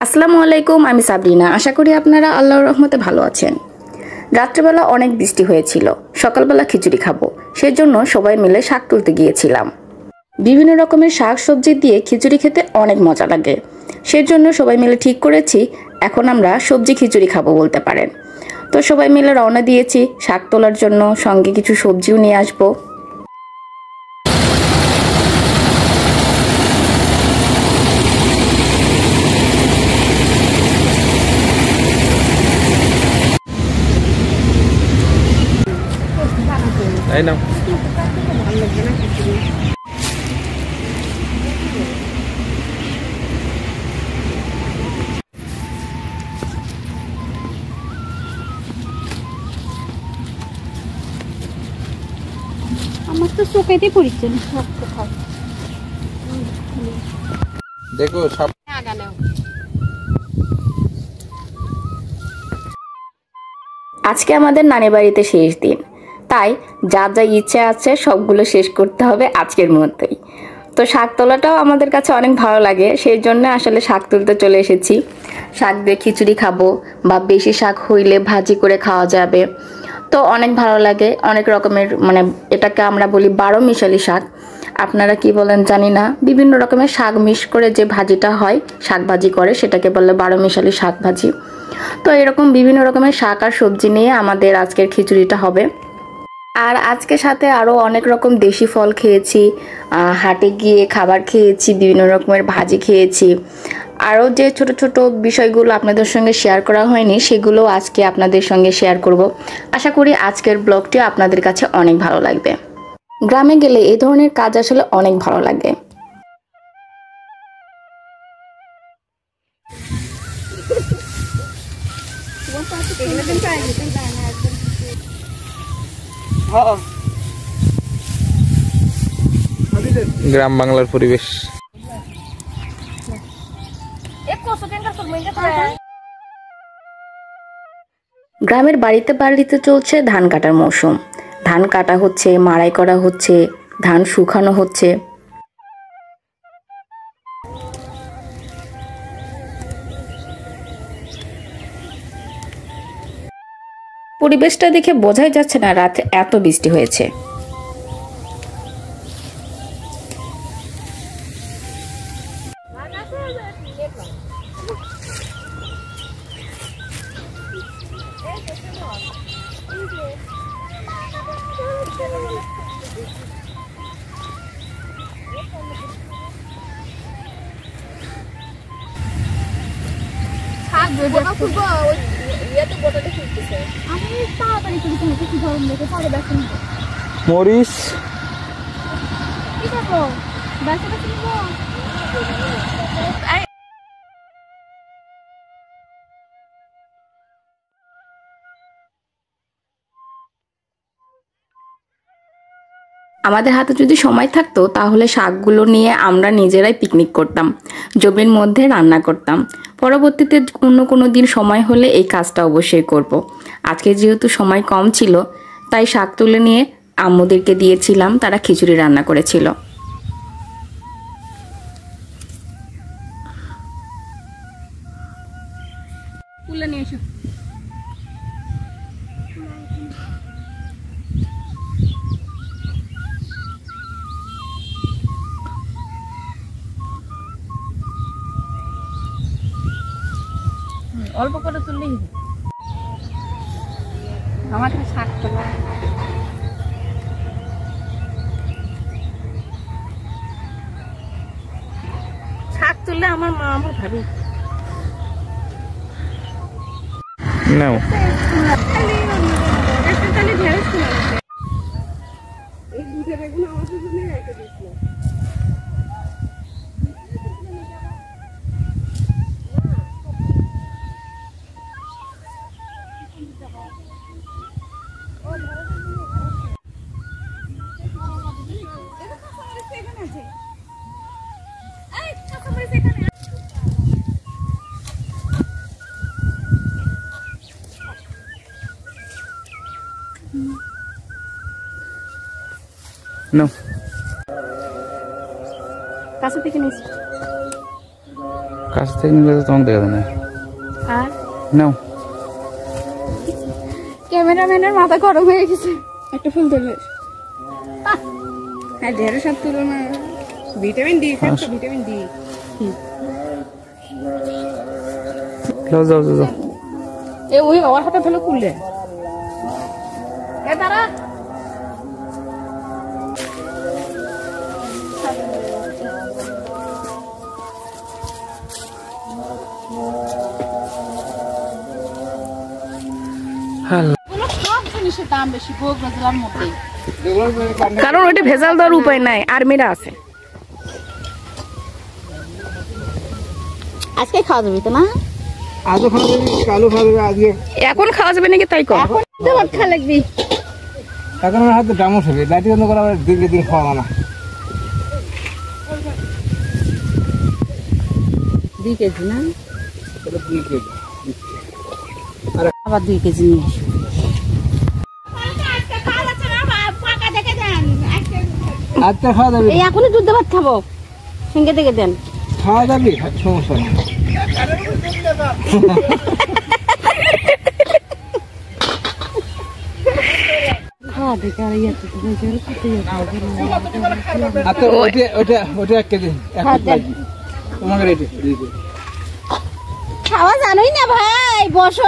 আসসালামু আলাইকুম, আমি সাবরিনা। আশা করি আপনারা আল্লাহর রহমতে ভালো আছেন। রাত্রেবেলা অনেক বৃষ্টি হয়েছিল, সকালবেলা খিচুড়ি খাবো, সেজন্য সবাই মিলে শাক তুলতে গিয়েছিলাম। বিভিন্ন রকমের শাক সবজি দিয়ে খিচুড়ি খেতে অনেক মজা লাগে, সেজন্য সবাই মিলে ঠিক করেছি এখন আমরা সবজি খিচুড়ি খাবো বলতে পারেন। তো সবাই মিলে রওনা দিয়েছি শাক তোলার জন্য, সঙ্গে কিছু সবজিও নিয়ে আসবো। তাই না? আমার তো চোখেতেই পড়ছে না। দেখো সব আজকে আমাদের নানি বাড়িতে শেষ দিন, তাই যা যা ইচ্ছে আছে সবগুলো শেষ করতে হবে আজকের মধ্যেই। তো শাক তোলাটাও আমাদের কাছে অনেক ভালো লাগে, সেই জন্য আসলে শাক তুলতে চলে এসেছি। শাক দিয়ে খিচুড়ি খাবো বা বেশি শাক হইলে ভাজি করে খাওয়া যাবে, তো অনেক ভালো লাগে। অনেক রকমের এটাকে আমরা বলি 12 মিশালি শাক, আপনারা কি বলেন জানি না। বিভিন্ন রকমের শাক মিশ করে যে ভাজিটা হয়, শাক ভাজি করে, সেটাকে বলে 12 মিশালি শাক ভাজি। তো এরকম বিভিন্ন রকমের শাক আর সবজি নিয়ে আমাদের আজকের খিচুড়িটা হবে। আর আজকে সাথে আরও অনেক রকম দেশি ফল খেয়েছি, হাটে গিয়ে খাবার খেয়েছি, বিভিন্ন রকমের ভাজি খেয়েছি। আরও যে ছোট ছোট বিষয়গুলো আপনাদের সঙ্গে শেয়ার করা হয়নি, সেগুলো আজকে আপনাদের সঙ্গে শেয়ার করব। আশা করি আজকের ব্লগটি আপনাদের কাছে অনেক ভালো লাগবে। গ্রামে গেলে এই ধরনের কাজ আসলে অনেক ভালো লাগে। গ্রাম বাংলার পরিবেশ। গ্রামের বাড়িতে বাড়িতে চলছে ধান কাটার মৌসুম। ধান কাটা হচ্ছে, মাড়াই করা হচ্ছে, ধান শুকানো হচ্ছে। পরিবেশটা দেখে বোঝাই যাচ্ছে না রাতে এত বৃষ্টি হয়েছে। মরিচ আমাদের হাতে যদি সময় থাকতো তাহলে শাকগুলো নিয়ে আমরা নিজেরাই পিকনিক করতাম, জমির মধ্যে রান্না করতাম। পরবর্তীতে অন্য কোনো দিন সময় হলে এই কাজটা অবশ্যই করব। আজকে যেহেতু সময় কম ছিল, তাই শাক তুলে নিয়ে আম্মুদেরকে দিয়েছিলাম, তারা খিচুড়ি রান্না করেছিল। অল্প করে তুললেই আমার শাক তোলা। শাক তুললে আমার মা আমার ভাবি নাও। কাছে থেকে নিচ্ছি। কাছ থেকে নিলে তো তোমাকে দেখা যায় না। আর নাও ক্যামেরাম্যানের মাথা গরম হয়ে গেছে। একটা ফুল তুলে হ্যাঁ ঢের সব তুলো না। ভিটামিন ডি খাচ্ছ, ভিটামিন ডি। যাও যাও যাও এ ওই আমার হাতে ফেলে কুললে এ তারা সব জিনিসের দাম বেশি বগুড়া জেলার মধ্যে। কারণ ওটা ভেজাল দেওয়ার উপায় নাই, আর্মিরা আছে। আজকে খাওয়া যাবে তো না? আজও খাওয়া যাবে, কালো খাওয়া যাবে, আজকে এখন খাওয়া যাবে নাকি তাই কম। এখন তো ভাত খা লাগবি। এখন আমার হাতে ডামস হবে, লাইটি বন্ধ করা হবে, দিন দিন খাওয়া না। 2 কেজি না? এটা 2 কেজি। আবার 2 কেজি নিয়ে আসো। আজকে খাওয়া যাবে, এই এখনই দুধ ভাত খাবো, সঙ্গে থেকে দেন। খাওয়া যাবে, সমস্যা নেই। খাওয়া দেখে আর ইয়ে তো আচ্ছা ওটা 1 কেজি, 1 কেজি তোমাকে রেটে দিতে। খাওয়া জানোই না ভাই, বসো।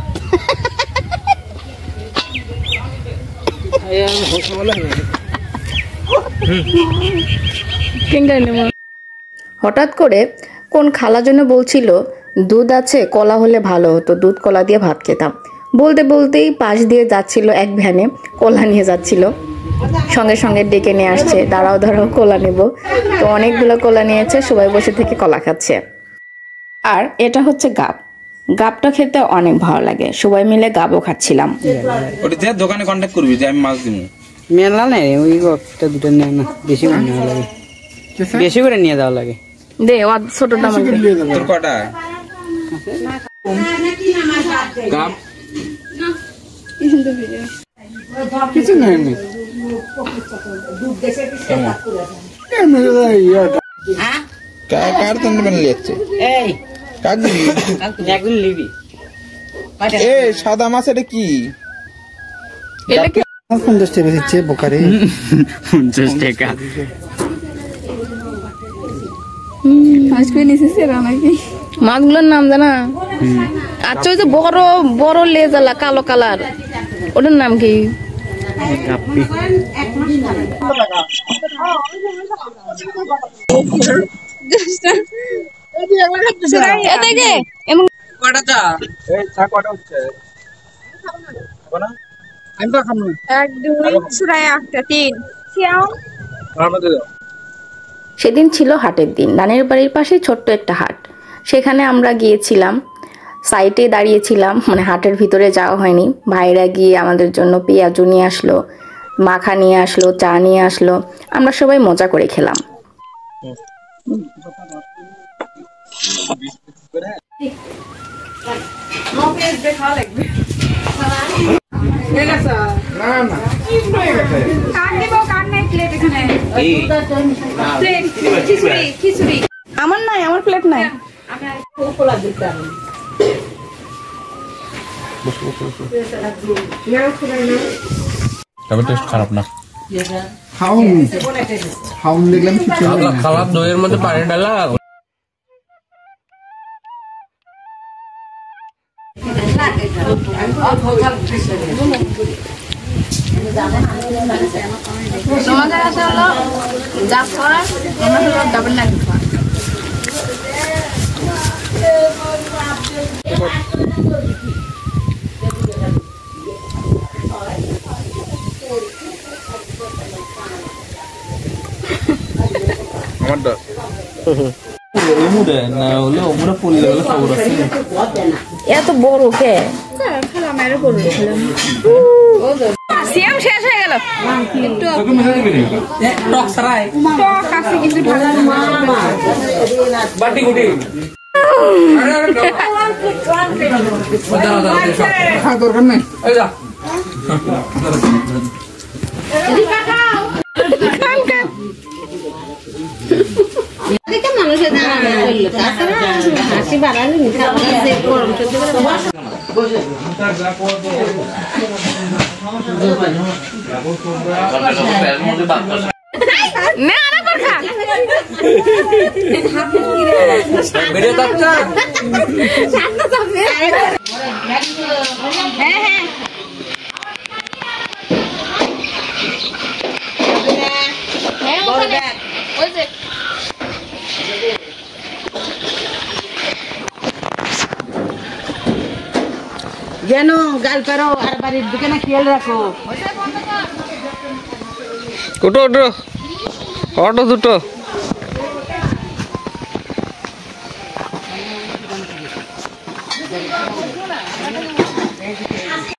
হঠাৎ করে কোন খালা জন্য বলছিল দুধ আছে, কলা হলে ভালো হতো, দুধ কলা দিয়ে ভাত খেতাম। বলতে বলতেই পাশ দিয়ে যাচ্ছিল এক ভ্যানে, কলা নিয়ে যাচ্ছিল, সঙ্গে সঙ্গে ডেকে নিয়ে আসছে, দাঁড়াও দাঁড়াও কলা নেব। তো অনেকগুলো কলা নিয়েছে, সবাই বসে থেকে কলা খাচ্ছে। আর এটা হচ্ছে গাব। গাবটা খেতে অনেক ভালো লাগে, সবাই মিলে গাবও খাচ্ছিলাম। ওটা যে দোকানে কন্ট্যাক্ট করবি যে আমি মাছ দিব। মেলা নেই, ওই একটা দুটো নেয় না, বেশি করে নেওয়া লাগে, বেশি করে নিয়ে যাওয়া লাগে। দে ও ছোটটা আমাকে তোর কটা গাব কিছু নেই এমনি। কার তো বানিয়ে যাচ্ছে কাক দিবি একদিন নিবি। এ সাদা মাছ এটা কি? 50 টাকা দিচ্ছে বোকারে। 50 টাকা মাছগুলোর নাম জানা? আচ্ছা ওই যে বড় বড় লেজালা কালো কালার, ওটার নাম কি? সেদিন ছিল হাটের দিন, নানির বাড়ির পাশে ছোট্ট একটা হাট। সেখানে আমরা গিয়েছিলাম, সাইটে দাঁড়িয়েছিলাম, মানে হাটের ভিতরে যাওয়া হয়নি। ভাইরা গিয়ে আমাদের জন্য পেঁয়াজু নিয়ে আসলো, মাখা নিয়ে আসলো, চা নিয়ে আসলো, আমরা সবাই মজা করে খেলাম। আমার নাই, আমার প্লেট নাই। তবে টেস্ট খারাপ না। খাওন দেখলাম খাবার দইয়ের মধ্যে পানি ঢালা তোমাদের হাতে হলো জাফর, আমরা হলো ডাবল নাইট। আমারটা না হলে ওমরা পড়ে গেলে খবর আছে। এত বড় কে সিয়াম শেষ হয়ে গেল। দরকার নেই। জানো গাল পারো আর বাড়ির দিকে না খেয়াল রাখো ওটো ওটো অটো দুটো